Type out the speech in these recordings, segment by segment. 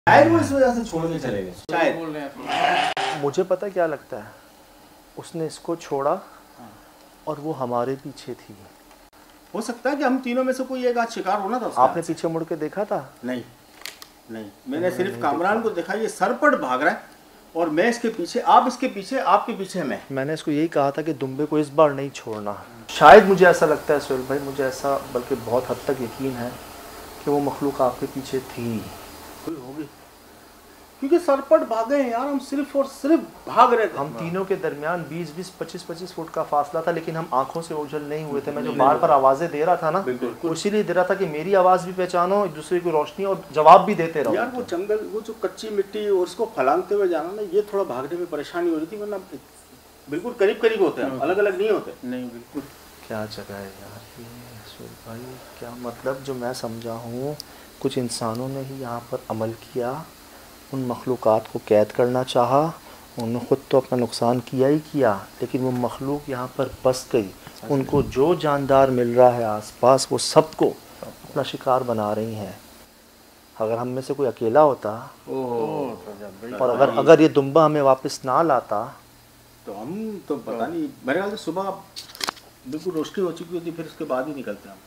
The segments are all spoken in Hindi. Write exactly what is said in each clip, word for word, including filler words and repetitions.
शायद वो इस वजह से छोड़ के चले गए, शायद। मुझे पता क्या लगता है, उसने इसको छोड़ा और वो हमारे पीछे थी। हो सकता है कि हम तीनों में से कोई एक आज शिकार होना था उसका। आपने पीछे मुड़ के देखा था? नहीं नहीं, मैंने सिर्फ कामरान को देखा, ये सरपट भाग रहा है और मैं इसके पीछे, आप इसके पीछे, आपके पीछे मैं। मैंने इसको यही कहा था कि दुम्बे को इस बार नहीं छोड़ना। शायद मुझे ऐसा लगता है सोहेल भाई, मुझे ऐसा बल्कि बहुत हद तक यकीन है कि वो मखलूक आपके पीछे थी। कोई होगी, क्योंकि सरपट भागे हैं यार, हम सिर्फ और सिर्फ भाग रहे थे। हम तीनों के दरमियान बीस बीस पच्चीस पच्चीस फुट का फासला था, लेकिन हम आंखों से ओझल नहीं हुए थे। मैं जो बार बार आवाजें दे रहा था ना, इसीलिए दे रहा था कि मेरी आवाज भी पहचानो, एक दूसरे की रोशनी और जवाब भी देते रहो। यार वो जंगल, वो जो कच्ची मिट्टी और उसको फलांगते हुए जाना ना, ये थोड़ा भागने में परेशानी हो रही थी, वरना बिल्कुल करीब करीब होते हैं, अलग अलग नहीं होते। नहीं बिल्कुल। क्या जगह है यार ये सोहेल भाई, क्या मतलब जो मैं समझा हूँ, कुछ इंसानों ने ही यहाँ पर अमल किया, उन मखलूक़ात को कैद करना चाहा, उन्होंने ख़ुद तो अपना नुकसान किया ही किया, लेकिन वो मखलूक यहाँ पर बस गई। उनको जो जानदार मिल रहा है आसपास, वो सबको अपना शिकार बना रही हैं। अगर हम में से कोई अकेला होता और अगर अगर ये दुम्बा हमें वापस ना लाता तो हम तो पता नहीं, मेरे ख्याल से सुबह बिल्कुल रोशनी हो चुकी होती, फिर उसके बाद ही निकलते हम,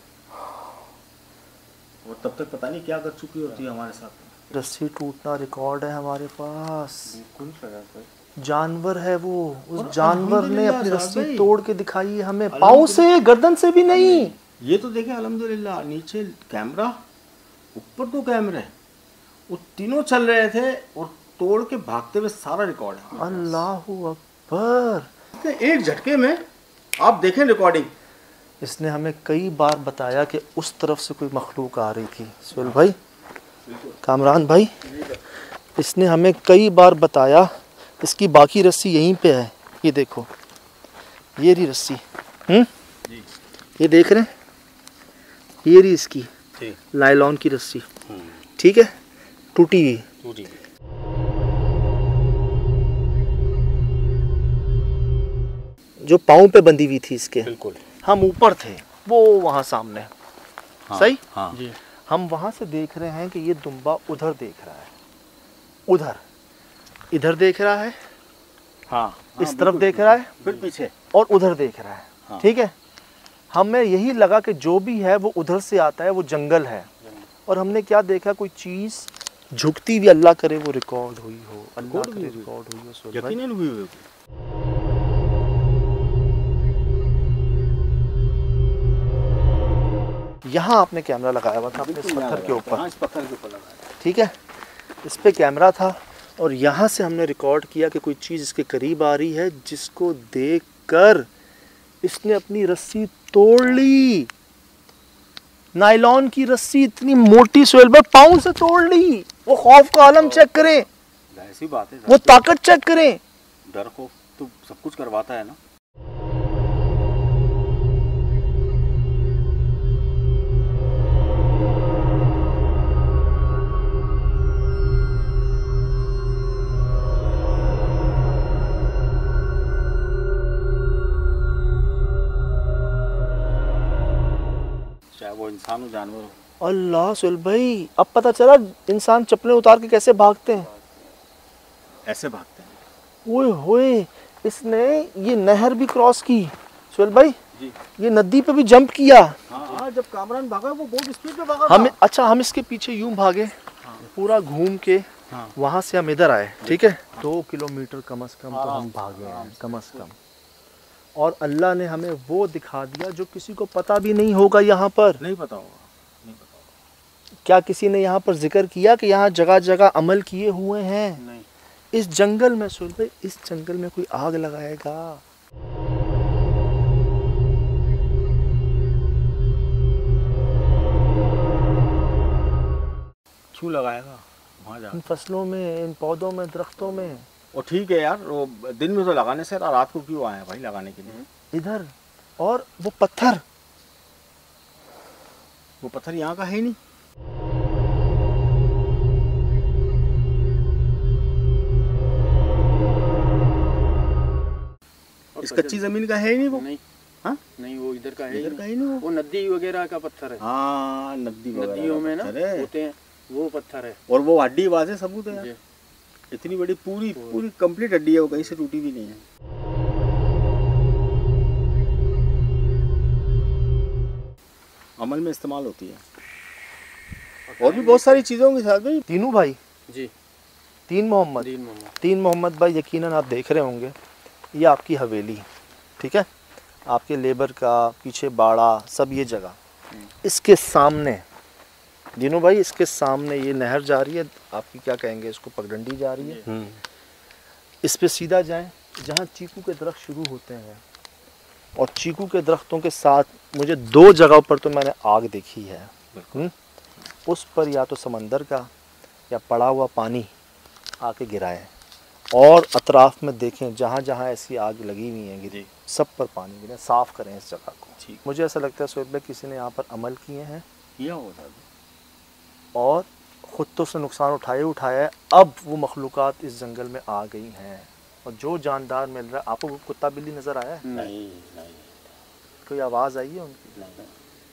और तब तक पता नहीं क्या कर चुकी होती है हमारे साथ। रस्सी टूटना रिकॉर्ड है हमारे पास। जानवर है वो, उस जानवर ने अपनी रस्सी तोड़ के दिखाई है हमें, पाँव से, गर्दन से भी नहीं। ये तो देखें अल्हम्दुलिल्लाह, नीचे कैमरा, ऊपर दो कैमरे, वो तीनों चल रहे थे और तोड़ के भागते हुए सारा रिकॉर्ड है। अल्लाहू अकबर। एक झटके में आप देखें रिकॉर्डिंग। इसने हमें कई बार बताया कि उस तरफ से कोई मखलूक आ रही थी। सोहेल भाई, कामरान भाई, इसने हमें कई बार बताया। इसकी बाकी रस्सी यहीं पे है, ये देखो, ये रही रस्सी, हम्म, ये देख रहे हैं, ये रही इसकी लाइलॉन की रस्सी, ठीक है, टूटी हुई। जो पाँव पे बंधी हुई थी इसके, बिल्कुल। हम ऊपर थे, वो वहाँ सामने, हाँ, सही, हाँ। जी। हम वहाँ से देख रहे हैं कि ये दुम्बा उधर देख रहा है, उधर, इधर देख रहा है, हाँ, इस हाँ, तरफ देख रहा है, फिर पीछे, और उधर देख रहा है, हाँ। ठीक है। हमें यही लगा कि जो भी है वो उधर से आता है, वो जंगल है। और हमने क्या देखा, कोई चीज़ झुकती हुई, अल्लाह करे वो रिकॉर्ड हुई हो, अल्लाह करे रिकॉर्ड हुई हो। यकीनन हुई हुई। यहाँ आपने कैमरा लगाया हुआ था अपने इस पत्थर के ऊपर, इस पत्थर के ऊपर लगाया, ठीक है, इस पे कैमरा था, और यहाँ से हमने रिकॉर्ड किया कि कोई चीज़ इसके करीब आ रही है, जिसको देखकर इसने अपनी रस्सी तोड़ ली। नायलॉन की रस्सी इतनी मोटी, सोहेल भाई, पाँव से तोड़ ली। वो खौफ का आलम चेक करें, ऐसी बात है, वो ताकत चेक करें। डर खौफ तो सब कुछ करवाता है ना। वो इंसान हो, जानवर हो। अल्लाह सोहेल भाई, अब पता चला इंसान चप्पलें उतार के कैसे भागते हैं। ऐसे भागते हैं। ओए होए, इसने ये नहर भी क्रॉस की सोहेल भाई जी। ये नदी पे भी जंप किया। हाँ, हाँ, जब कामरान भागा वो बहुत स्पीड में भागा हम, अच्छा, हम इसके पीछे यूं भागे, हाँ। पूरा घूम के, हाँ। वहां से हम इधर आए, ठीक है, दो किलोमीटर कम से कम तो हम भागे हैं, कम से कम। और अल्लाह ने हमें वो दिखा दिया जो किसी को पता भी नहीं होगा। यहाँ पर नहीं पता होगा, नहीं पता होगा। क्या किसी ने यहाँ पर जिक्र किया कि यहाँ जगह जगह अमल किए हुए हैं? नहीं। इस जंगल में सोहेल भाई, इस जंगल में कोई आग लगाएगा? क्यों लगाएगा वहाँ जा? इन फसलों में, इन पौधों में, दरख्तों में। और ठीक है यार, वो दिन में तो लगाने से, रात को क्यों आए भाई लगाने के लिए? इधर, और वो पत्थर, वो पत्थर यहाँ का है ही नहीं। इस कच्ची जमीन का है ही नहीं वो। नहीं, हाँ? नहीं, वो इधर का है, इधर का ही नहीं वो। वो नदी वगैरह का पत्थर है। हाँ, नदी नदियों में ना होते हैं। वो पत्थर है और वो हड्डी वहां से सबूत है यार। जी। इतनी बड़ी पूरी पूरी कंप्लीट हड्डी है, वो कहीं से टूटी भी नहीं है। अमल में इस्तेमाल होती है और भी बहुत सारी चीज़ों के साथ भाई। तीनों भाई, जी। तीन मोहम्मद, दीन मोहम्मद। तीन मोहम्मद भाई, यकीनन आप देख रहे होंगे ये आपकी हवेली, ठीक है, आपके लेबर का पीछे बाड़ा सब ये जगह। इसके सामने दिनों भाई, इसके सामने ये नहर जा रही है, आपकी क्या कहेंगे इसको, पगडंडी जा रही है। इस पे सीधा जाएं जहाँ चीकू के दरख्त शुरू होते हैं, और चीकू के दरख्तों के साथ मुझे दो जगहों पर तो मैंने आग देखी है। हुँ? उस पर या तो समंदर का या पड़ा हुआ पानी आके गिराए, और अतराफ में देखें जहाँ जहाँ ऐसी आग लगी हुई है गिरी, सब पर पानी गिरे, साफ़ करें इस जगह को। ठीक। मुझे ऐसा लगता है सोहेब भाई किसी ने यहाँ पर अमल किए हैं किया होगा और ख़ुद तो उसने नुकसान उठाए उठाया है। अब वो मखलूक़ात इस जंगल में आ गई हैं, और जो जानदार मिल रहा है। आपको वो कुत्ता बिल्ली नज़र आया है? नहीं नहीं, कोई आवाज़ आई है उनकी? नहीं।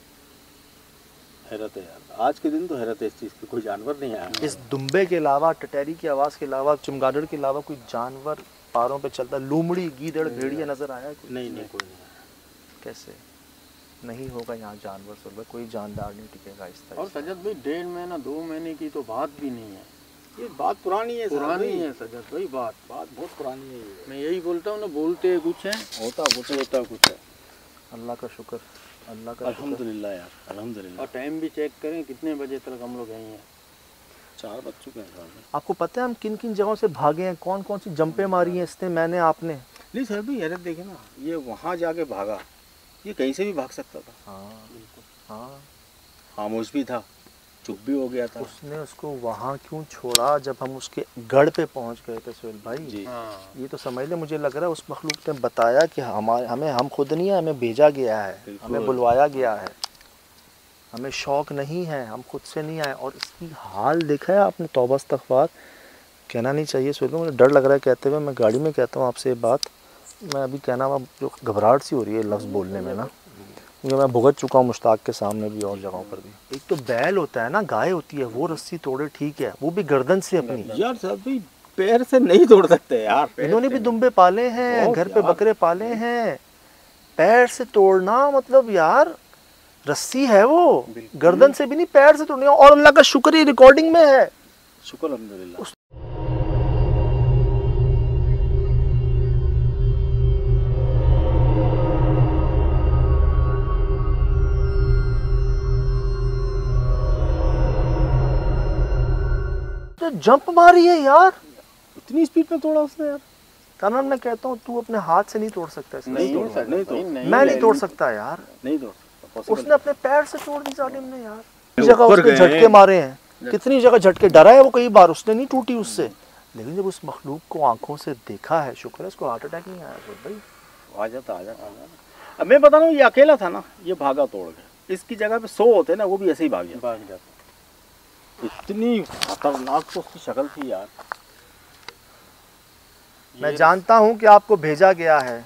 हैरत है यार, आज के दिन तो हैरत है इस चीज़ की, कोई जानवर नहीं आया। इस दुम्बे के अलावा, टटैरी की आवाज़ के अलावा, चमगादड़ के अलावा कोई जानवर पारों पे चलता, लूमड़ी गीदड़ भेड़िया नज़र आया है कोई? नहीं नहीं, कोई नहीं आया। कैसे नहीं होगा यहाँ जानवर सुबह, कोई जानदार नहीं टिकेगा इस तरह और से। सजद भाई डेढ़ महीना दो महीने की तो बात भी नहीं है, ये बात पुरानी है, पुरानी है सजद भाई बात। बात बहुत पुरानी है ये। मैं यही बोलता हूँ ना, बोलते कुछ है, होता कुछ है, होता कुछ है। अल्लाह का शुक्र, अल्लाह का शुक्र। अल्हम्दुलिल्लाह यार, अल्हम्दुलिल्लाह। और टाइम भी चेक करें कितने बजे तक हम लोग यहीं हैं। चार बज चुके हैं साल में। आपको पता है हम किन किन जगहों से भागे हैं, कौन कौन सी जंपें मारी हैं इसने, मैंने, आपने? नहीं सर भी हैरत देखे ना, ये वहाँ जाके भागा, ये कहीं से भी भाग सकता था। हाँ बिल्कुल। हाँ, खामोश भी था, चुप भी हो गया था। उसने उसको वहाँ क्यों छोड़ा जब हम उसके गढ़ पे पहुँच गए थे सोहेल भाई? जी। हाँ ये तो समझ ले, मुझे लग रहा है उस मखलूक ने बताया कि हमारे हमें हम खुद नहीं है, हमें भेजा गया है, बिल्कुल। हमें बुलवाया गया है, हमें शौक़ नहीं है, हम खुद से नहीं आए। और इसकी हाल देखा है आपने, तौबा इस्तग़फ़ार, कहना नहीं चाहिए सोहेल भाई, मुझे डर लग रहा है कहते हुए, मैं गाड़ी में कहता हूँ आपसे ये बात, मैं अभी कहना हुआ जो घबराहट सी हो रही है लफ्ज़ बोलने में ना, क्योंकि मैं भुगत चुका हूँ मुश्ताक के सामने भी और जगहों पर भी। एक तो बैल होता है ना, गाय होती है, वो रस्सी तोड़े ठीक है, वो भी गर्दन से अपनी। यार सर भी पैर से नहीं तोड़ सकते यार, पैर इन्होंने से भी नहीं। दुम्बे पाले हैं, और घर पे यार। बकरे पाले हैं, पैर से तोड़ना मतलब यार रस्सी है वो, बिल्कुल। गर्दन से भी नहीं, पैर से तोड़नी। और अल्लाह का शुक्र ये रिकॉर्डिंग में है। शुक्र अल्हम्दुलिल्लाह। तो जंप मारी है यार, इतनी स्पीड में तोड़ा उसने यार। कानून मैं कहता हूँ तू अपने हाथ से नहीं तोड़ सकता इसे। नहीं नहीं तोड़ सजद नहीं भाई, तोड़ नहीं, मैं नहीं तोड़ सकता यार, नहीं तोड़ सकता, possible उसने अपने पैर से तोड़ दी जालिम ने यार। ऊपर जगह उसके गए झटके हैं। मारे हैं, कितनी जगह झटके, डरा है वो कई बार, उसने नहीं टूटी उससे, लेकिन जब उस मखलूक को आंखों से देखा है, शुक्र है उसको हार्ट अटैक नहीं आया फिर भाई। आ जाता आ जाता आ जाता। अब मैं बता रहा हूँ, ये अकेला था ना, ये भागा तोड़ के। इसकी जगह पे सौ होते ना, वो भी ऐसे ही भाग जाता। भाग जाता। इतनी खतरनाक तो उसकी शक्ल थी यार। मैं जानता हूं कि आपको भेजा गया है,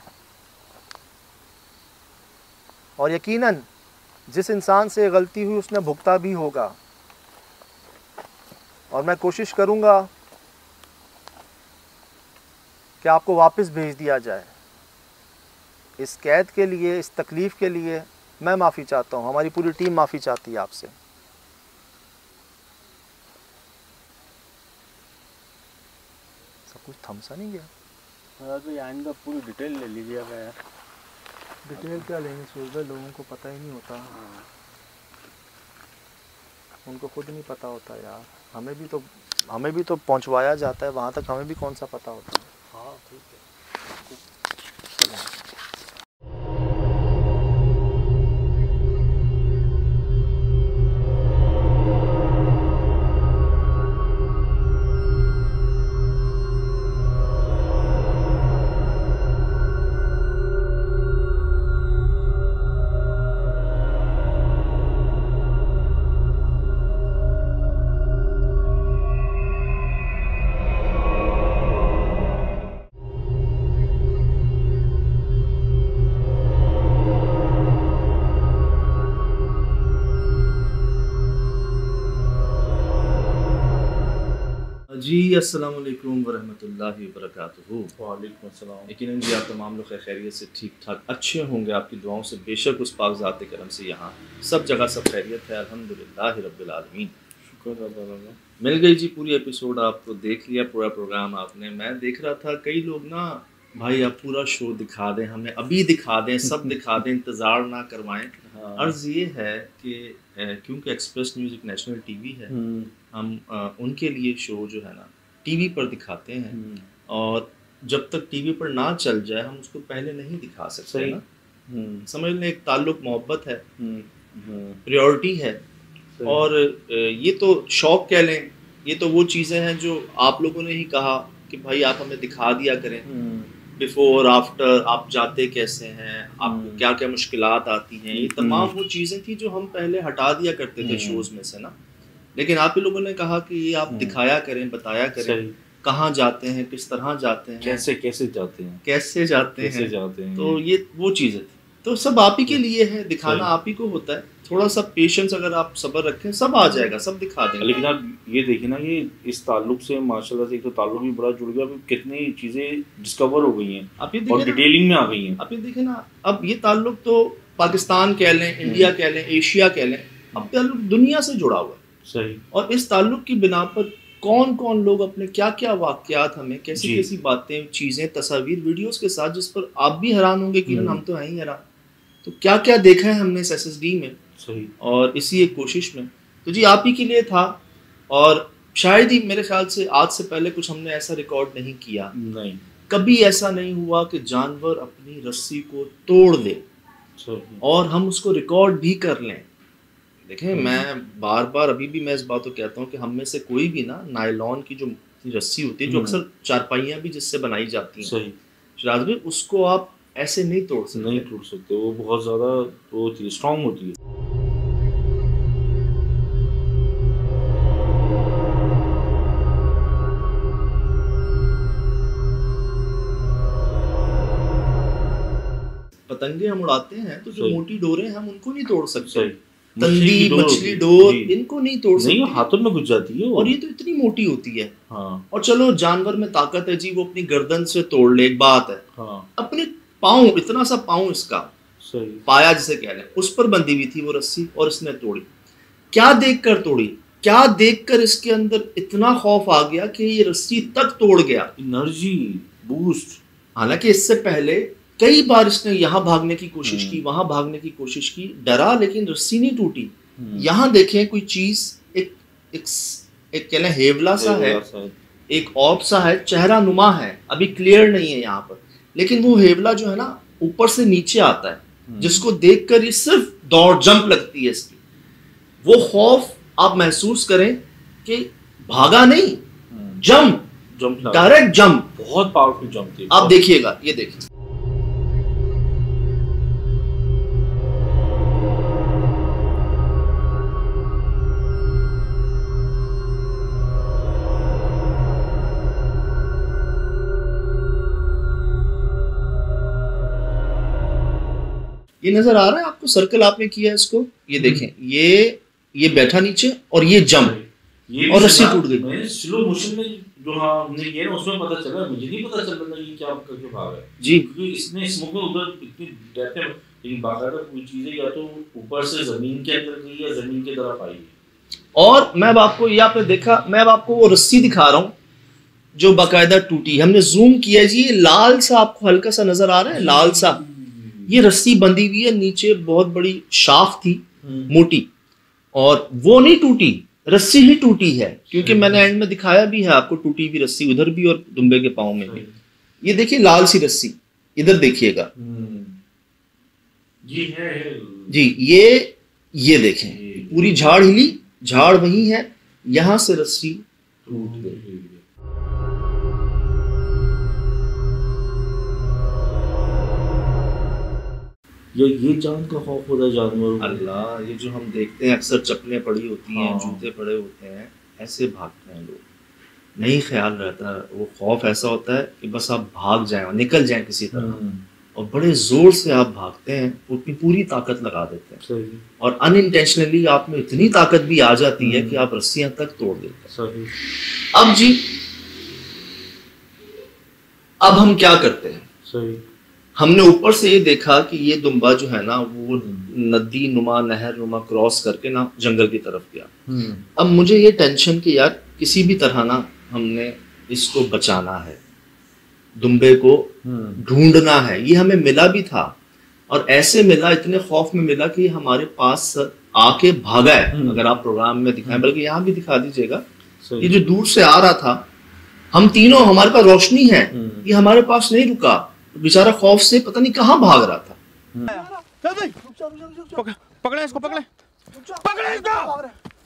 और यकीनन जिस इंसान से गलती हुई उसने भुगता भी होगा, और मैं कोशिश करूंगा कि आपको वापस भेज दिया जाए। इस कैद के लिए, इस तकलीफ़ के लिए मैं माफ़ी चाहता हूं, हमारी पूरी टीम माफ़ी चाहती है आपसे। सब कुछ थम सा नहीं गया? तो आइंदा पूरी डिटेल ले लीजिएगा यार। डिटेल क्या लेंगे सुबह, लोगों को पता ही नहीं होता, उनको खुद नहीं पता होता यार। हमें भी तो हमें भी तो पहुंचवाया जाता है वहाँ तक, हमें भी कौन सा पता होता है। हाँ ठीक है। जी अस्सलाम वालेकुम वरहमतुल्लाहि वबरकातुहू। वालेकुम अस्सलाम। यकीनन जी आप तमाम लोग खैरियत से ठीक ठाक अच्छे होंगे, आपकी दुआओं से बेशक उस पाक ज़ात करम से यहाँ सब जगह सब खैरियत है, अल्हम्दुलिल्लाह रब्बिल आलमीन। शुक्र अल्लाह का। मिल गई जी पूरी एपिसोड, आपको देख लिया पूरा प्रोग्राम आपने। मैं देख रहा था कई लोग ना भाई आप पूरा शो दिखा दें हमें, अभी दिखा दें, सब दिखा दें, इंतज़ार ना करवाएं। हाँ। अर्ज़ ये है कि क्योंकि एक्सप्रेस न्यूज़ एक नेशनल टीवी है, हम आ, उनके लिए शो जो है ना टीवी पर दिखाते हैं, और जब तक टीवी पर ना चल जाए हम उसको पहले नहीं दिखा सकते ना। समझ लें एक ताल्लुक मोहब्बत है, प्रायोरिटी है, और ये तो शौक कह लें, ये तो वो चीज़ें हैं जो आप लोगों ने ही कहा कि भाई आप हमें दिखा दिया करें, बिफोर आफ्टर, आप जाते कैसे हैं, आपको क्या क्या मुश्किलात आती हैं, ये तमाम वो चीज़ें थी जो हम पहले हटा दिया करते थे शोज़ में से ना। लेकिन आप ही लोगों ने कहा कि ये आप दिखाया करें, बताया करें, कहाँ जाते हैं, किस तरह जाते हैं, कैसे कैसे जाते हैं, कैसे जाते कैसे हैं जाते हैं, तो ये वो चीज़ें थी। तो सब आप ही के लिए है, दिखाना आप ही को होता है। थोड़ा सा पेशेंस अगर आप सब्र रखें, सब आ जाएगा, सब दिखा देंगे। लेकिन आप ये देखिए ना, ये इस ताल्लुक से माशाल्लाह से एक तो ताल्लुक भी बड़ा जुड़ गया, अभी कितनी चीज़ें डिस्कवर हो गई हैं आप ये और देखें डिटेलिंग में आ गई हैं। आप ये देखें ना, अब ये ताल्लुक तो पाकिस्तान कह लें, इंडिया कह लें, एशिया कह लें, अब ताल्लुक दुनिया से जुड़ा हुआ है। सही। और इस ताल्लुक की बिना पर कौन कौन लोग अपने क्या क्या वाकयात, हमें कैसी कैसी बातें, चीज़ें, तस्वीर, वीडियोस के साथ, जिस पर आप भी हैरान होंगे कि हम तो हैं ही हैरान, तो क्या क्या देखा है हमने इस एस एस डी में। सही। और इसी एक कोशिश में तो जी आप ही के लिए था, और शायद ही मेरे ख्याल से आज से पहले कुछ हमने ऐसा रिकॉर्ड नहीं किया, नहीं कभी ऐसा नहीं हुआ कि जानवर अपनी रस्सी को तोड़ दे और हम उसको रिकॉर्ड भी कर लें। देखें, मैं बार बार अभी भी मैं इस बात को कहता हूँ कि हम में से कोई भी ना नायलॉन की जो रस्सी होती है, जो अक्सर चारपाइयाँ भी जिससे बनाई जाती हैं, सही शराज भाई, उसको आप ऐसे नहीं तोड़ सकते। नहीं तोड़ सकते, वो बहुत ज़्यादा वो होती है, स्ट्रॉन्ग होती है। पतंगे हम उड़ाते हैं तो जो मोटी डोरें हम उनको नहीं तोड़ सकते, तंदी, मछली डोर, इनको नहीं तोड़ सकते, नहीं हाथों में घुस जाती है, और ये तो इतनी मोटी होती है। हाँ। और चलो जानवर में ताकत है जी, वो अपनी गर्दन से तोड़ ले, एक बात है। हाँ। अपने पाँव, इतना सा पाँव इसका, सही, पाया जिसे कह लें, उस पर बंधी हुई थी वो रस्सी, और इसने तोड़ी। क्या देखकर तोड़ी, क्या देखकर इसके अंदर इतना खौफ आ गया कि ये रस्सी तक तोड़ गया, एनर्जी बूस्ट। हालांकि इससे पहले कई बार इसने यहाँ भागने की कोशिश की, वहां भागने की कोशिश की, डरा, लेकिन रस्सी नहीं टूटी। यहाँ देखें कोई चीज, एक एक एक कह लें हेवला सा है, एक ऑप सा है, चेहरा नुमा है, अभी क्लियर नहीं है यहाँ पर, लेकिन वो हेवला जो है ना ऊपर से नीचे आता है, जिसको देखकर ये सिर्फ दौड़ जंप लगती है इसकी। वो खौफ आप महसूस करें कि भागा नहीं, जंप जंप, डायरेक्ट जंप, बहुत पावरफुल जंप थी। आप देखिएगा, ये देखिए, ये नजर आ रहा है आपको, सर्कल आपने किया इसको, ये देखें, ये ये बैठा नीचे और ये जंप, ये और रस्सी टूट गई। मैंने स्लो मोशन में जो हाँ हमने किया ना, उसमें पता चला, मुझे नहीं पता चल रहा था ये क्या करके भाग है जी, क्योंकि इसने स्मोक में उधर इतनी डेप्थ है, लेकिन बाकायदा कोई चीजें या तो ऊपर से जमीन के अंदर गई या जमीन की तरफ आई। और मैं अब आपको, ये आपने देखा, मैं अब आपको वो रस्सी दिखा रहा हूँ जो बाकायदा टूटी, हमने जूम किया जी, ये लाल सा आपको हल्का सा नजर आ रहा है, लाल सा, ये रस्सी बंधी हुई है, नीचे बहुत बड़ी शाफ थी मोटी, और वो नहीं टूटी, रस्सी ही टूटी है, क्योंकि मैंने एंड में दिखाया भी है आपको टूटी हुई रस्सी, उधर भी और दुम्बे के पाँव में भी। ये देखिए लाल सी रस्सी, इधर देखिएगा ये है जी, ये ये देखें, पूरी झाड़ हिली, झाड़ वही है, यहां से रस्सी टूट गई। ये ये जान का खौफ होता है जानवरों को। अल्लाह, ये जो हम देखते हैं अक्सर चप्पलें पड़ी होती हैं, हाँ। जूते पड़े होते हैं, ऐसे भागते हैं लोग, नहीं ख्याल रहता, वो खौफ ऐसा होता है कि बस आप भाग जाएं, निकल जाएं किसी तरह, और बड़े जोर से आप भागते हैं, अपनी पूरी ताकत लगा देते हैं, सही। और अनइंटेंशनली आप में इतनी ताकत भी आ जाती है कि आप रस्सियां तक तोड़ देते हैं। सही। अब जी अब हम क्या करते हैं, सही, हमने ऊपर से ये देखा कि ये दुम्बा जो है ना वो नदी नुमा नहर नुमा क्रॉस करके ना जंगल की तरफ गया। अब मुझे ये टेंशन कि यार किसी भी तरह ना हमने इसको बचाना है, दुम्बे को ढूंढना है। ये हमें मिला भी था और ऐसे मिला, इतने खौफ में मिला कि हमारे पास आके भागा है। अगर आप प्रोग्राम में दिखाएं, बल्कि यहाँ भी दिखा दीजिएगा, ये जो दूर से आ रहा था, हम तीनों, हमारे पास रोशनी है, ये हमारे पास नहीं रुका, बेचारा खौफ से पता नहीं कहाँ भाग रहा था। पकड़े इसको, पकड़े पकड़े इसको।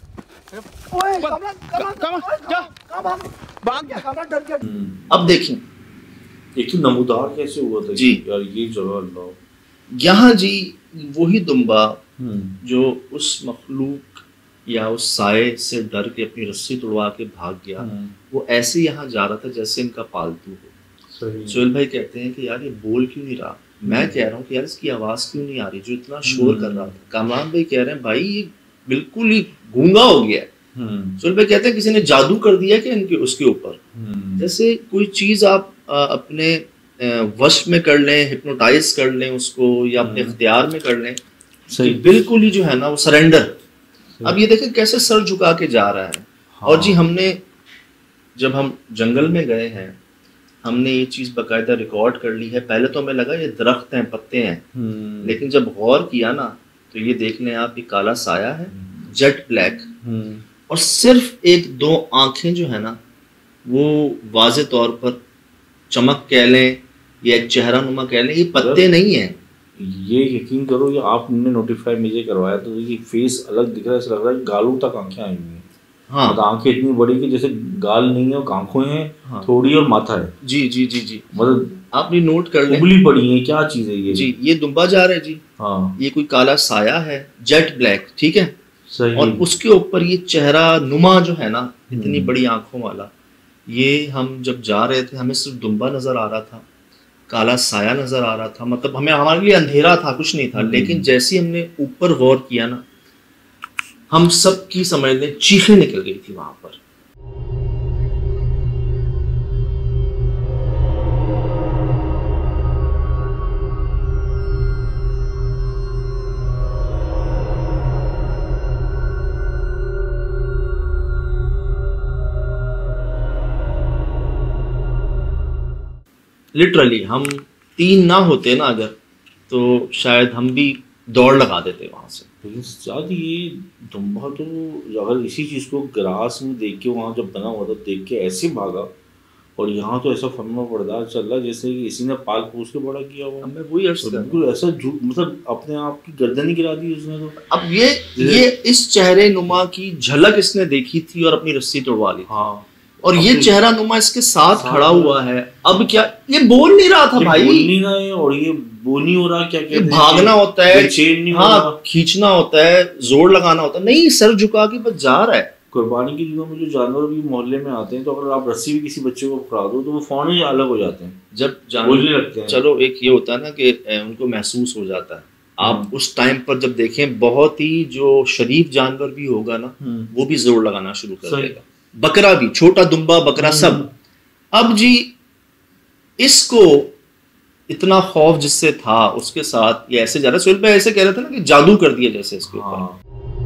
अब देखें एक तो नमूदार कैसे हुआ था जी यार, ये जगह अल्लाह। यहाँ जी वही दुम्बा जो उस मखलूक या उस साये से डर के अपनी रस्सी तोड़वा के भाग गया, वो ऐसे यहाँ जा रहा था जैसे इनका पालतू हो। सोहेल भाई कहते हैं कि यार ये बोल क्यों नहीं रहा, मैं कह रहा हूँ कि यार इसकी आवाज क्यों नहीं आ रही जो इतना शोर कर रहा था। कामरान भाई कह रहे हैं भाई ये बिल्कुल ही गूंगा हो गया है। सोहेल भाई कहते हैं कि किसी ने जादू कर दिया कि इनके उसके ऊपर, जैसे कोई चीज आप आ, अपने आ, वश में कर लें, हिप्नोटाइज कर लें उसको, या अपने इख्तियार में कर लें, सही बिल्कुल ही जो है ना वो सरेंडर। अब ये देखें कैसे सर झुका के जा रहा है। हाँ। और जी हमने जब हम जंगल में गए हैं, हमने ये चीज बाकायदा रिकॉर्ड कर ली है। पहले तो हमें लगा ये दरख्त हैं, पत्ते हैं, लेकिन जब गौर किया ना तो ये देख लें आप, ये काला साया है, जेट ब्लैक, और सिर्फ एक दो आंखें जो है ना वो वाज़े तौर पर चमक कह लें या एक चेहरा नुमा कह लें, ये पत्ते नहीं है। ये यकीन करो, ये आपने नोटिफाई मुझे करवाया तो ये फेस अलग दिख रहा है, ऐसा लग रहा है गालों तक आंखें आई हुई हैं। हाँ, मतलब आंखें इतनी बड़ी कि जैसे गाल नहीं है, आंखें हैं। हाँ। थोड़ी और माथा है। जी जी जी जी मतलब आपने नोट कर लें, उबली पड़ी है, क्या चीज है ये? जी ये दुम्बा जा रहा है जी। हाँ, ये कोई काला साया है, जेट ब्लैक, ठीक है, सही। और उसके ऊपर ये चेहरा नुमा जो है ना, इतनी बड़ी आंखों वाला, ये हम जब जा रहे थे हमें सिर्फ दुम्बा नजर आ रहा था, काला साया नजर आ रहा था, मतलब हमें, हमारे लिए अंधेरा था, कुछ नहीं था। लेकिन जैसे हमने ऊपर गौर किया ना, हम सब की समझ लें चीखें निकल गई थी वहां पर। लिटरली हम तीन ना होते ना अगर, तो शायद हम भी दौड़ लगा देते वहां से। लेकिन शायद ये दुम्बा तो अगर इसी चीज़ को ग्रास में देख के वहाँ जब बना हुआ था देख के ऐसे भागा, और यहाँ तो ऐसा फरमा बरदार चल रहा है जैसे कि इसी ने पाल पोस के बड़ा किया हुआ। मैं वही अर्ज कर बिल्कुल ऐसा झूठ, मतलब अपने आप की गर्दन ही गिरा दी उसने तो। अब ये ये इस चेहरे नुमा की झलक इसने देखी थी और अपनी रस्सी तोड़वा ली। हाँ, और ये चेहरा नुमा इसके साथ खड़ा हुआ है। अब क्या, ये बोल नहीं रहा था भाई, बोल नहीं रहा है, और ये बोल नहीं हो रहा, क्या क्या भागना होता है, हाँ खींचना होता है, जोर लगाना होता है, नहीं सर झुका के बस जा रहा है। कुर्बानी की दिनों में जो जानवर भी मोहल्ले में आते हैं, तो अगर आप रस्सी भी किसी बच्चे को पकड़ा दो तो वो फौरन ही अलग हो जाते हैं, जब बोलने लगते हैं। चलो एक ये होता है ना कि उनको महसूस हो जाता है। आप उस टाइम पर जब देखें, बहुत ही जो शरीफ जानवर भी होगा ना, वो भी जोर लगाना शुरू कर देगा, बकरा भी, छोटा दुम्बा बकरा सब। अब जी इसको इतना खौफ जिससे था उसके साथ ये ऐसे जा रहा है। सोहेल भाई ऐसे कह रहे थे ना कि जादू कर दिया जैसे इसके ऊपर। हाँ।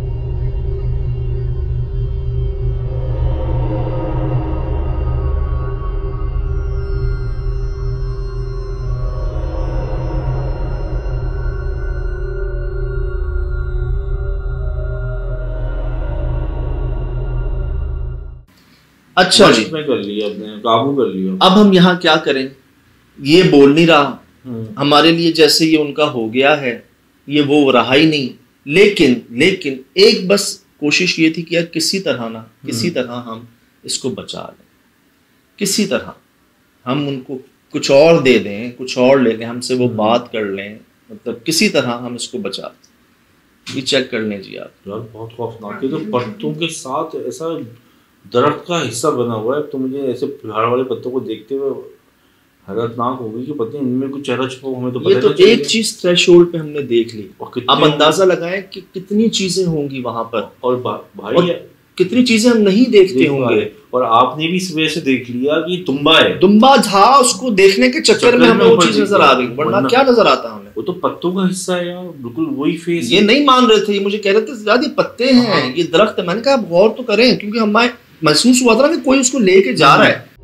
अच्छा जी, कर लिया अपने काबू कर लिया। अब हम यहाँ क्या करें, ये बोल नहीं रहा, हमारे लिए जैसे ये उनका हो गया है, ये वो रहा ही नहीं। लेकिन लेकिन एक बस कोशिश ये थी कि यार किसी तरह ना किसी तरह हम इसको बचा लें, किसी तरह हम उनको कुछ और दे दें, कुछ और ले लें, हमसे वो बात कर लें, मतलब किसी तरह हम इसको बचा लें। ये चेक कर लें जी आप। यार बहुत खौफनाक है, तो पत्तों के साथ ऐसा दरख्त का हिस्सा बना हुआ है, तो मुझे ऐसे झाड़ वाले पत्तों को देखते हुए हैरतनाक हो गई कि पता नहीं इनमें कुछ चेहरा छुपा, हमें तो पता ये तो एक चीज थ्रेशोल्ड पे हमने देख ली, अब अंदाजा लगाएं कि कितनी चीजें होंगी वहां पर। और भाई और कितनी चीजें हम नहीं देखते होंगे। और आपने भी इस वजह से देख लिया कि दुम्बा है, दुम्बा था, उसको देखने के चक्कर में हमें वो चीज नजर आ गई, वरना क्या नजर आता हमें? वो तो पत्तों का हिस्सा है यार, बिल्कुल वही फेस। ये नहीं मान रहे थे, ये मुझे कह रहे थे यार ये पत्ते हैं, ये दरख्त है। मैंने कहा आप गौर तो करें, क्योंकि हमें महसूस हुआ था ना कि कोई उसको लेके जा रहा है।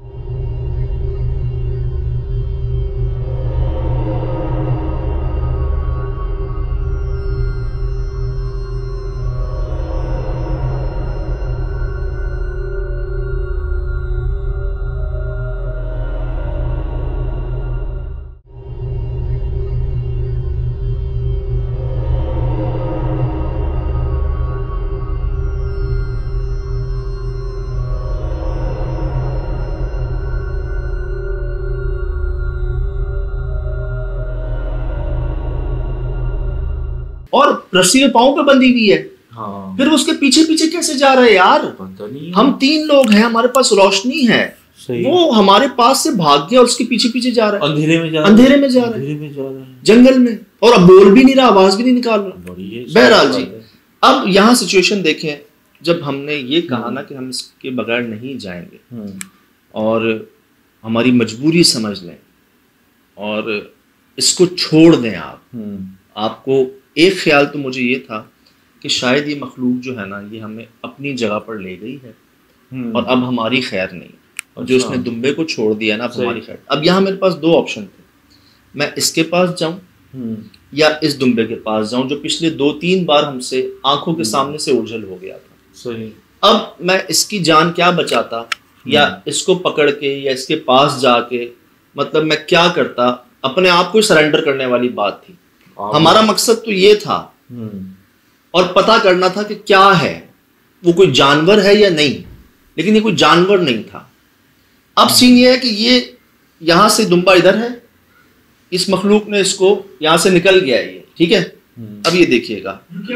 और रस्सी में पाँव पे बंधी हुई है। हाँ। फिर उसके पीछे पीछे कैसे जा रहे हैं यार? पता नहीं। हम तीन लोग हैं, हमारे पास रोशनी है, वो हमारे पास से भाग गया और उसके पीछे पीछे जा रहा है। अंधेरे में जा रहा है, अंधेरे में जा रहा है, अंधेरे में जा रहा है, जंगल में, और अब बोल भी नहीं रहा, आवाज भी नहीं निकाल रहा। बहरहाल जी, अब यहाँ सिचुएशन देखें, जब हमने ये कहा ना कि हम इसके बगैर नहीं जाएंगे और हमारी मजबूरी समझ लें और इसको छोड़ दें आप, आपको एक ख्याल तो मुझे ये था कि शायद ये मखलूक जो है ना ये हमें अपनी जगह पर ले गई है और अब हमारी खैर नहीं, और जो उसने दुम्बे को छोड़ दिया ना अब हमारी खैर। अब यहाँ मेरे पास दो ऑप्शन थे, मैं इसके पास जाऊं या इस दुम्बे के पास जाऊं जो पिछले दो तीन बार हमसे आंखों के सामने से ओझल हो गया था। सही। अब मैं इसकी जान क्या बचाता, या इसको पकड़ के या इसके पास जाके, मतलब मैं क्या करता, अपने आप को सरेंडर करने वाली बात थी। हमारा मकसद तो ये था और पता करना था कि क्या है, वो कोई जानवर है या नहीं, लेकिन ये कोई जानवर नहीं था। अब सीन ये है कि ये यहां से दुम्बा इधर है, इस मखलूक ने इसको यहां से निकल गया है ये, ठीक है। अब ये देखिएगा,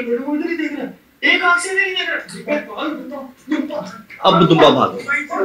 अब दुम्बा भाग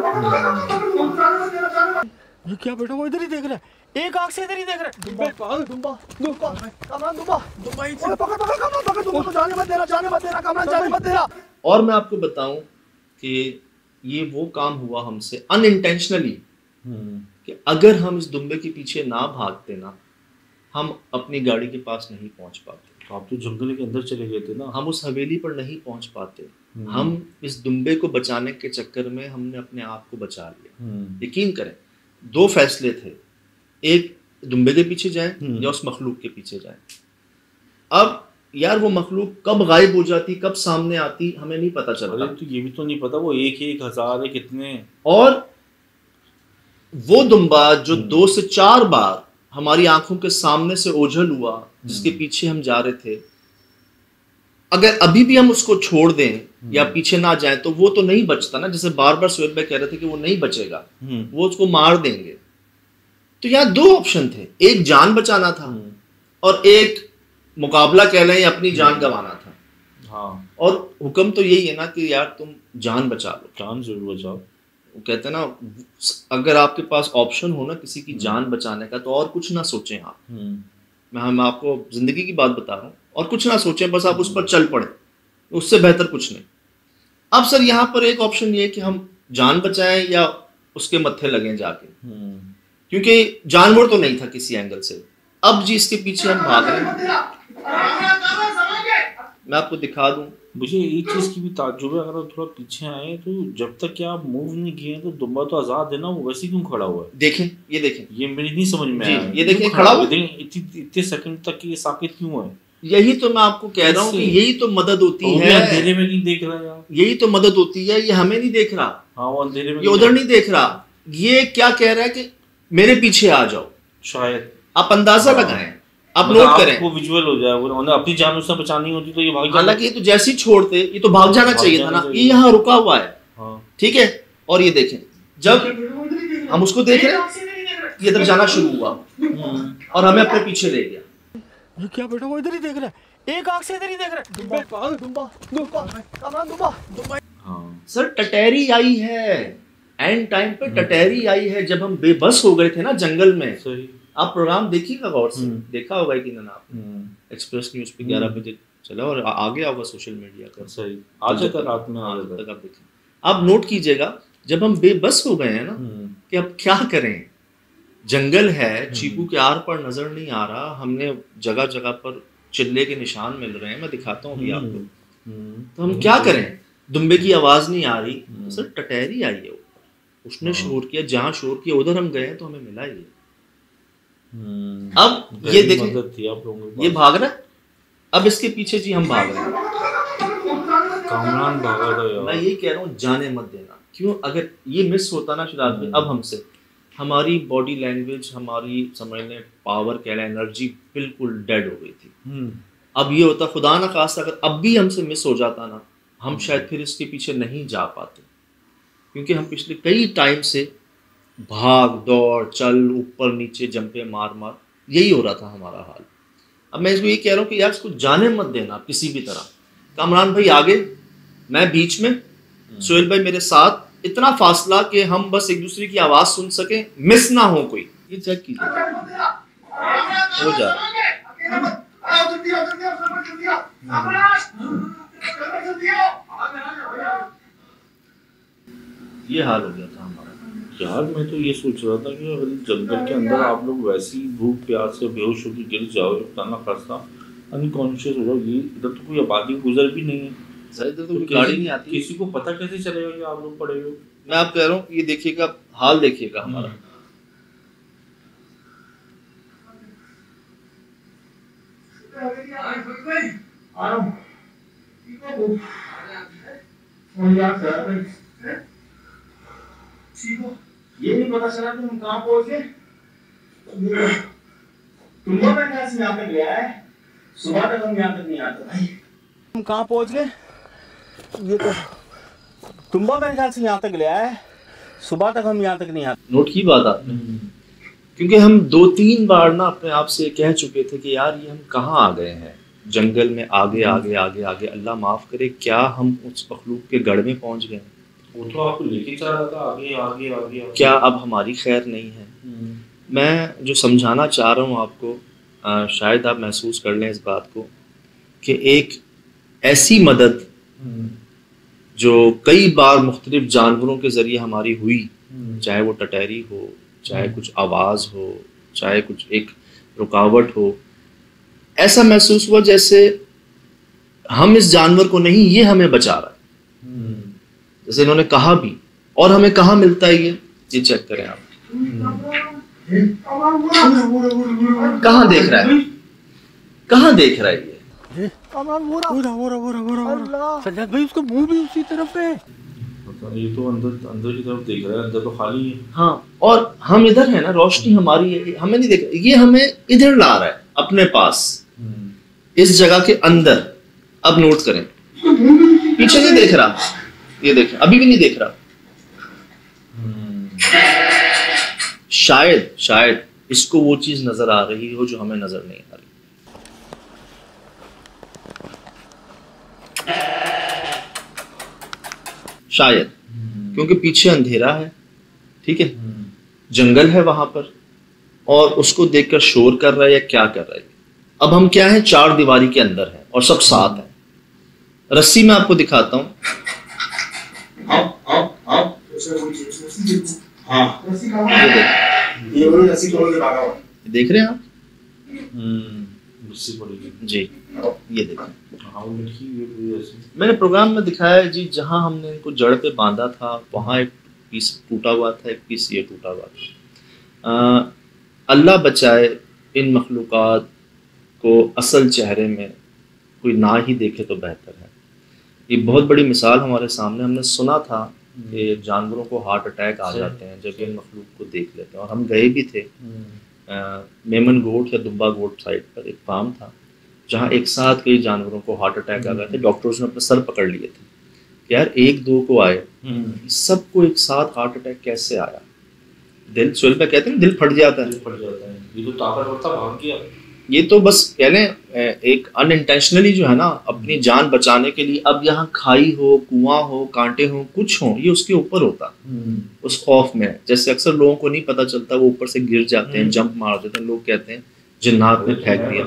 क्या बेटा वो इधर ही देख रहा है, एक आंख से इधर ही देख रहा है। दुम्बा पागल, दुम्बा दुम्बा कामरान, दुम्बा दुम्बा ही पकड़ पकड़ कामरान, पकड़ दुम्बा को, जाने मत देना, जाने मत देना कामरान, जाने मत देना। और मैं आपको बताऊं कि ये वो काम हुआ हमसे अनइंटेंशनली कि अगर हम इस दुम्बे के पीछे ना भागते ना, हम अपनी गाड़ी के पास नहीं पहुंच पाते। तो आप तो जंगल के अंदर चले गए थे ना, हम उस हवेली पर नहीं पहुंच पाते। हम इस दुम्बे को बचाने के चक्कर में हमने अपने आप को बचा लिया। यकीन करें, दो फैसले थे, एक दुम्बे के पीछे जाए या उस मखलूक के पीछे जाए। अब यार वो मखलूक कब गायब हो जाती, कब सामने आती, हमें नहीं पता चलता। तो ये भी तो नहीं पता वो एक एक हजार है कितने। और वो दुम्बा जो दो से चार बार हमारी आंखों के सामने से ओझल हुआ, जिसके पीछे हम जा रहे थे, अगर अभी भी हम उसको छोड़ दें या पीछे ना जाए तो वो तो नहीं बचता ना। जैसे बार बार सुहेब भाई कह रहे थे कि वो नहीं बचेगा, वो उसको मार देंगे। तो यहाँ दो ऑप्शन थे, एक जान बचाना था और एक मुकाबला कह लें अपनी जान गंवाना था। हाँ। और हुक्म तो यही है ना कि यार तुम जान बचा लो, जान जरूर बचाओ। वो कहते हैं ना, अगर आपके पास ऑप्शन हो ना किसी की जान बचाने का तो और कुछ ना सोचें आप। मैं हम आपको जिंदगी की बात बता रहा हूँ, और कुछ ना सोचें, बस आप उस पर चल पड़े, उससे बेहतर कुछ नहीं। अब सर यहाँ पर एक ऑप्शन ये है कि हम जान बचाएं या उसके मत्थे लगें जाके, क्योंकि जानवर तो नहीं था किसी एंगल से। अब जी इसके पीछे हम भाग रहे हैं, मैं आपको दिखा दूं। मुझे एक चीज की भी ताज्जुब है, अगर आप थोड़ा पीछे आए तो जब तक कि आप मूव नहीं किए तो दुम्बा तो आजाद है ना, वो वैसे क्यों खड़ा हुआ है? देखें, ये देखें, ये मेरी नहीं समझ में आया। ये देखें खड़ा हुआ, इतने सेकंड तक ये साकित क्यों है? यही तो मैं आपको कह रहा हूँ कि यही तो मदद होती है। अंधेरे में नहीं देख रहा यार, यही तो मदद होती है। ये हमें नहीं देख रहा, हाँ वो अंधेरे में, ये उधर नहीं देख रहा। ये क्या कह रहा है कि मेरे पीछे आ जाओ। शायद आप अंदाजा लगाएं, आप नोट करें, वो विजुअल हो जाए। उन्होंने अपनी जान उससे बचानी होती तो ये भाग, हालांकि ये तो जैसे ही छोड़ते ये तो भाग जाना चाहिए था ना। ये यहाँ रुका हुआ है, ठीक है। और ये देखें, जब हम उसको देख रहे हैं ये इधर जाना शुरू हुआ और हमें अपने पीछे ले गया। क्या बेटा वो इधर ही देख रहा है, एक आंख से इधर ही देख रहा है। दुम्बा पागल, दुम्बा दुम्बा कामरान, दुम्बा दुम्बा। हाँ सर, टटहरी आई है एंड टाइम पे, टटहरी आई है जब हम बेबस हो गए थे ना जंगल में। सही। आप प्रोग्राम देखिएगा गौर से, देखा होगा कि ना आपने, एक्सप्रेस न्यूज पे ग्यारह बजे चला और आ- आ गया होगा सोशल मीडिया का। सही आ जाता रात में आ जाता तक आप देखें, आप नोट कीजिएगा जब हम बेबस हो गए हैं ना हम्म, कि अब क्या करें, जंगल है, चीकू के आर पर नजर नहीं आ रहा, हमने जगह जगह पर चिल्ले के निशान मिल रहे हैं, मैं दिखाता हूँ अभी आपको, हम्म, तो हम क्या करें, दुम्बे की आवाज नहीं आ रही, हम्म। सर टटहरी आई है ऊपर, उसने हाँ। शोर किया, जहाँ शोर किया उधर हम गए तो हमें मिला ही है। हम्म, अब ये गहरी देखें, मदद थी आप लोगों के ये पास। भाग रहा है, अब इसके पीछे जी हम भाग रहे हैं। कामरान भागा था मैं यार। यही कह रहा हूँ जाने मत देना, क्यों, अगर ये मिस होता ना शुरुआत में, अब हमसे हमारी बॉडी लैंग्वेज, हमारी समझ लें पावर कह लें, एनर्जी बिल्कुल डेड हो गई थी। हम्म, अब ये होता खुदा ना खास्ता अगर अब भी हमसे मिस हो जाता ना, हम शायद फिर इसके पीछे नहीं जा पाते, क्योंकि हम पिछले कई टाइम से भाग दौड़ चल ऊपर नीचे जंपे मार मार यही हो रहा था हमारा हाल। अब मैं इसको ये कह रहा हूँ कि यार इसको जाने मत देना किसी भी तरह। कामरान भाई आगे, मैं बीच में, सोहेल भाई मेरे साथ, इतना फासला कि हम बस एक दूसरे की आवाज सुन सके, मिस ना हो कोई। ये चेक कीजिए हो जा रहा है। ये हाल हो गया था हमारा। यार मैं तो ये सोच रहा था कि अगर जंगल के अंदर आप लोग वैसी भूख प्यास से बेहोश होकर गिर जाओ, ताना खासा अनकॉन्शियस हो जाओ, ये इधर तो कोई आबादी गुजर भी नहीं है, सर इधर तो तो कोई किसी- गाड़ी नहीं आती। किसी को पता कैसे चलेगा कि आप लोग पड़े हो। मैं आप कह रहा हूँ ये देखिएगा हाल, देखिएगा हमारा। ये नहीं पता चला कि हम कहाँ पहुंच गए। तुम्बा मेरे ख्याल से यहाँ तक गया है, सुबह तक हम यहाँ तक नहीं आते भाई। हम कहाँ पहुंच गए, ये तो तुम्बा मेरे ख्याल से यहाँ तक गया है, सुबह तक हम यहाँ तक नहीं आते। नोट की बात आपने, क्योंकि हम दो तीन बार ना अपने आप से कह चुके थे कि यार ये हम कहाँ आ गए हैं, जंगल में आगे आगे आगे आगे, अल्लाह माफ करे, क्या हम उस मखलूक के गढ़ में पहुंच गए हैं? वो तो आपको लेके जा रहा था आगे आगे आगे, आगे। क्या अब हमारी खैर नहीं है? मैं जो समझाना चाह रहा हूँ आपको, आ, शायद आप महसूस कर लें इस बात को कि एक ऐसी मदद जो कई बार मुख्तलिफ जानवरों के ज़रिए हमारी हुई, चाहे वो टटहरी हो, चाहे कुछ आवाज़ हो, चाहे कुछ एक रुकावट हो, ऐसा महसूस हुआ जैसे हम इस जानवर को नहीं, ये हमें बचा रहा है, जैसे इन्होंने कहा भी। और हमें कहाँ मिलता है ये ये चेक करें आप, कहाँ देख रहा है, कहाँ देख रहा है ये? सज्जाद भाई उसका मुंह भी उसी तरफ है। पता नहीं, ये तो अंदर अंदर की तरफ देख रहा है, अंदर तो खाली है। हाँ, और हम इधर है ना, रोशनी हमारी है, हमें नहीं देख, ये हमें इधर ला रहा है अपने पास, इस जगह के अंदर। अब नोट करें, पीछे नहीं देख रहा, ये देखें अभी भी नहीं देख रहा। शायद शायद इसको वो चीज नजर आ रही हो जो हमें नजर नहीं आ रही। शायद क्योंकि पीछे अंधेरा है, ठीक है, जंगल है वहां पर, और उसको देखकर शोर कर रहा है या क्या कर रहा है। अब हम क्या है, चार दीवारी के अंदर हैं और सब साथ हैं। रस्सी में आपको दिखाता हूं, ये देख, देख रहे हैं आप जी, ये देखें। मैंने प्रोग्राम में दिखाया है जी, जहां हमने इनको जड़ पे बांधा था वहां एक पीस टूटा हुआ था, एक पीस ये टूटा हुआ था। आ, अल्लाह बचाए इन मखलूक़ात को असल चेहरे में कोई ना ही देखे तो बेहतर है। ये बहुत बड़ी मिसाल हमारे सामने, हमने सुना था कि जानवरों को हार्ट अटैक आ जाते हैं जब इन मखलूक को देख लेते हैं, और हम गए भी थे। आ, मेमन गोट या दुब्बा गोट साइड पर एक फार्म था जहाँ एक साथ कई जानवरों को हार्ट अटैक आ गए थे। डॉक्टर्स ने अपने सर पकड़ लिए थे कि यार एक दो को आए, सबको एक साथ हार्ट अटैक कैसे आया? दिल सोहेल पे कहते हैं दिल फट जाता है, फट जाता है। ये तो ताकतवर था, भाग गया। ये तो बस कह लें एक अनइंटेंशनली जो है ना, अपनी जान बचाने के लिए, अब यहाँ खाई हो, कुआं हो, कांटे हो, कुछ हो, ये उसके ऊपर होता, उस खौफ में। जैसे अक्सर लोगों को नहीं पता चलता, वो ऊपर से गिर जाते हैं, जंप मार देते हैं, लोग कहते हैं जिन्नात ने फेंक दिया।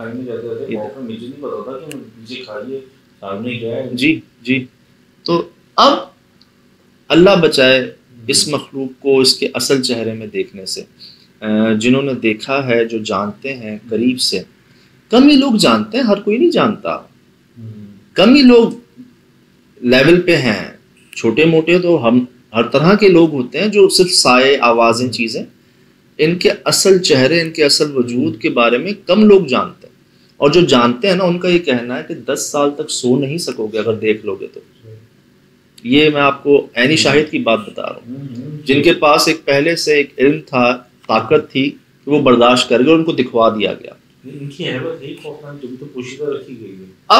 जी जी। तो अब अल्लाह बचाए इस मखलूक को इसके असल चेहरे में देखने से। जिन्होंने देखा है, जो जानते हैं करीब से, कम ही लोग जानते हैं, हर कोई नहीं जानता, कम ही लोग लेवल पे हैं। छोटे मोटे तो हम हर तरह के लोग होते हैं जो सिर्फ साए, आवाज़ें, चीज़ें, इनके असल चेहरे, इनके असल वजूद के बारे में कम लोग जानते हैं। और जो जानते हैं ना, उनका ये कहना है कि दस साल तक सो नहीं सकोगे अगर देख लोगे तो। ये मैं आपको ऐनी शाहिद की बात बता रहा हूँ, जिनके पास एक पहले से एक इल्म था, ताकत थी कि वो बर्दाश्त कर गए, उनको दिखवा दिया गया। इनकी हैबत है खौफनाक, जो भी तो पोशीदा रखी गई है।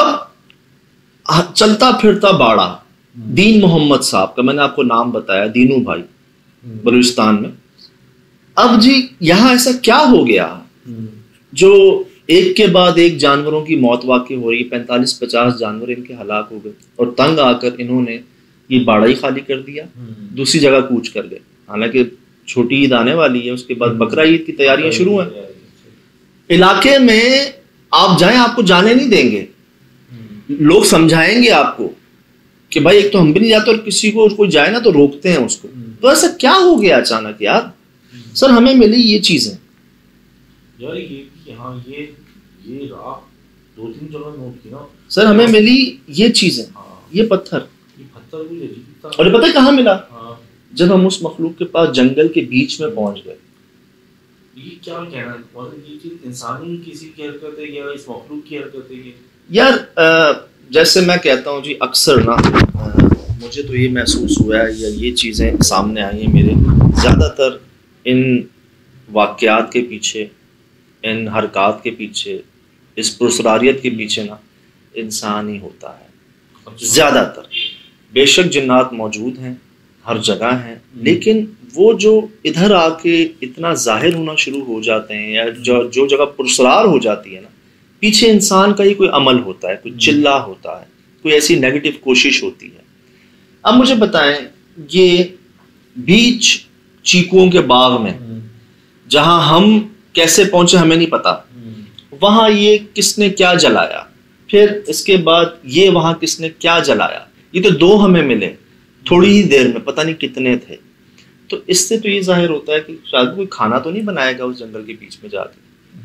अब चलता फिरता बाड़ा दीन मोहम्मद साहब का, मैंने आपको नाम बताया, दीनू भाई, बलूचिस्तान में। अब जी यहाँ ऐसा क्या हो गया जो एक के बाद एक जानवरों की मौत वाक़ई हो रही, पैंतालीस पचास जानवर इनके हलाक हो गए, और तंग आकर इन्होंने ये बाड़ा ही खाली कर दिया, दूसरी जगह कूच कर गए। हालांकि छोटी ईद आने वाली है, उसके बाद बकरा ईद की तैयारियां शुरू हैं। इलाके में आप जाएं, आपको जाने नहीं देंगे, लोग समझाएंगे आपको कि भाई एक तो हम भी नहीं जाते, और किसी को कोई जाए ना तो रोकते हैं उसको। तो ऐसा क्या हो गया अचानक यार? सर हमें मिली ये चीजें यार, ये यहाँ ये ये राह दो तीन जगह नोट की ना सर, हमें मिली ये चीजें, ये पत्थर, ये पत्थर भी अजीब था। और ये पता है कहाँ मिला? हाँ। जब हम उस मखलूक के पास जंगल के बीच में पहुंच गए। ये क्या कहना, मतलब ये चीज इंसानी किसी की हरकत है या इस मखलूक की हरकत है? ये यार आ, जैसे मैं कहता हूँ जी, अक्सर ना आ, मुझे तो ये महसूस हुआ है, या ये चीज़ें सामने आई हैं मेरे, ज़्यादातर इन वाक़यात के पीछे, इन हरकत के पीछे, इस पुरसरारियत के पीछे ना इंसान ही होता है ज़्यादातर। बेशक जिन्नात मौजूद हैं, हर जगह हैं, लेकिन वो जो इधर आके इतना जाहिर होना शुरू हो जाते हैं, या जो जो जगह पुरसरार हो जाती है ना, पीछे इंसान का ही कोई अमल होता है, कोई चिल्ला होता है, कोई ऐसी नेगेटिव कोशिश होती है। अब मुझे बताएं, ये बीच चीकुओं के बाग में जहां हम कैसे पहुंचे हमें नहीं पता, वहां ये किसने क्या जलाया, फिर इसके बाद ये वहां किसने क्या जलाया, ये तो दो हमें मिले थोड़ी ही देर में, पता नहीं कितने थे। तो इससे तो ये जाहिर होता है कि शायद कोई खाना तो नहीं बनाएगा उस जंगल के बीच में जाके।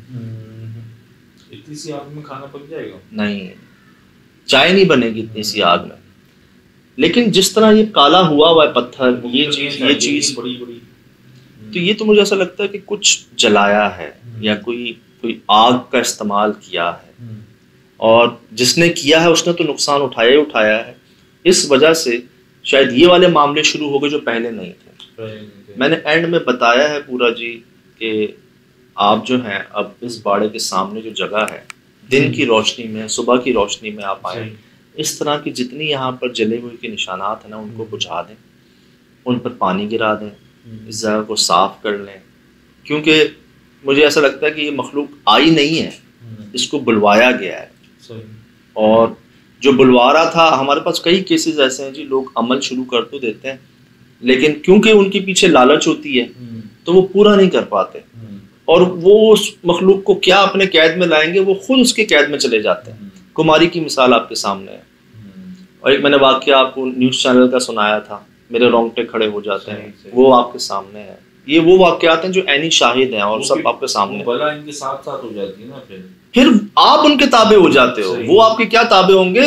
इतनी सी आग में खाना पक जाएगा? नहीं, चाय नहीं बनेगी इतनी सी आग में। लेकिन जिस तरह ये काला हुआ हुआ है पत्थर, ये चीज ये चीज बड़ी बड़ी, तो ये तो मुझे ऐसा लगता है कि कुछ जलाया है, या कोई कोई आग का इस्तेमाल किया है, और जिसने किया है उसने तो नुकसान उठाया ही उठाया है। इस वजह से शायद ये वाले मामले शुरू हो गए जो पहले नहीं थे। मैंने एंड में बताया है पूरा जी कि आप जो हैं अब इस बाड़े के सामने जो जगह है, दिन की रोशनी में, सुबह की रोशनी में आप आए, इस तरह की जितनी यहाँ पर जले हुए के निशानात हैं ना, उनको बुझा दें, उन पर पानी गिरा दें, इस जगह को साफ कर लें, क्योंकि मुझे ऐसा लगता है कि ये मखलूक आई नहीं है, इसको बुलवाया गया है। और जो बुलवा रहा था, हमारे पास कई केसेस ऐसे हैं जी, लोग अमल शुरू कर तो देते हैं, लेकिन क्योंकि उनके पीछे लालच होती है तो वो पूरा नहीं कर पाते, और वो उस मखलूक को क्या अपने कैद में लाएंगे, वो खुद उसके कैद में चले जाते हैं। कुमारी की मिसाल आपके सामने है, और एक मैंने वाकया आपको न्यूज़ चैनल का सुनाया था, मेरे रोंगटे खड़े हो जाते हैं, वो आपके सामने है। ये वो वाकयात हैं जो ऐनी शाहिद हैं, और सब आपके सामने। बला इनके साथ साथ हो जाती है ना, फिर फिर आप उनके ताबे हो जाते हो। वो आपके क्या ताबे होंगे?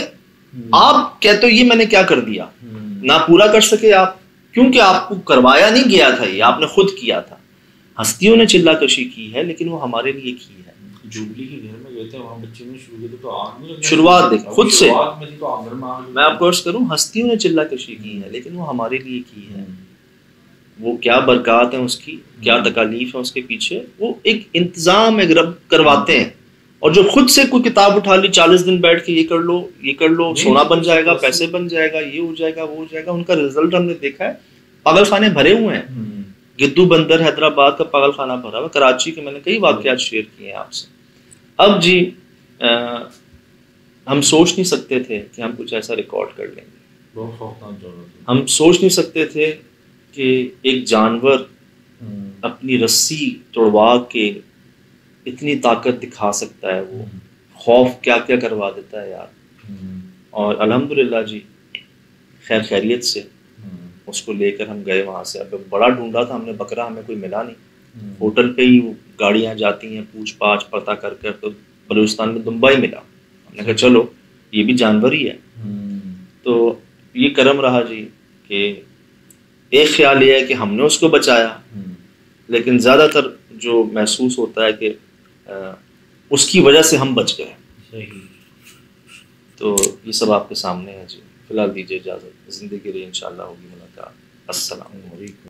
आप कहते हो ये मैंने क्या कर दिया, ना पूरा कर सके आप, क्योंकि आपको करवाया नहीं गया था, ये आपने खुद किया था। हस्तियों ने चिल्ला कशी की है, लेकिन वो हमारे लिए की है। जुबली के घर में गए थे, वहाँ बच्चे ने शुरू किया तो आग नहीं लगी। शुरुआत देख खुद से, तो आंगन में आग, मैं आपको अर्ज करूं, हस्तियों ने चिल्ला कशी की है, लेकिन वो हमारे लिए की है। वो क्या बरकत है उसकी, क्या तकालीफ है उसके पीछे, वो एक इंतजाम एक रब करवाते हैं। और जो खुद से कोई किताब उठा ली, चालीस दिन बैठ के ये कर लो ये कर लो, सोना बन जाएगा, पैसे बन जाएगा, ये हो जाएगा वो हो जाएगा, उनका रिजल्ट हमने देखा है। पागल खाने भरे हुए हैं, गिद्दू बंदर हैदराबाद का पागल खाना भरा हुआ, कराची के मैंने कई वाकयात शेयर किए हैं आपसे। अब जी आ, हम सोच नहीं सकते थे कि हम कुछ ऐसा रिकॉर्ड कर लेंगे। बहुत खौफनाक जरूरत। हम सोच नहीं सकते थे कि एक जानवर अपनी रस्सी तोड़वा के इतनी ताकत दिखा सकता है वो, खौफ क्या क्या करवा देता है यार। और अल्हम्दुलिल्लाह जी खैर खैरियत से उसको लेकर हम गए वहाँ से। अब बड़ा ढूंढा था हमने बकरा, हमें कोई मिला नहीं। होटल पे ही गाड़ियाँ जाती हैं पूछ पाछ पता कर कर, तो बलूचिस्तान में दुम्बा ही मिला। हमने कहा चलो ये भी जानवर ही है। तो ये करम रहा जी कि एक ख्याल ये है कि हमने उसको बचाया, लेकिन ज़्यादातर जो महसूस होता है कि आ, उसकी वजह से हम बच गए। तो ये सब आपके सामने है जी। फिलहाल दीजिए इजाज़त, ज़िंदगी के लिए इंशाअल्लाह होगी मुलाकात। अस्सलाम वालेकुम।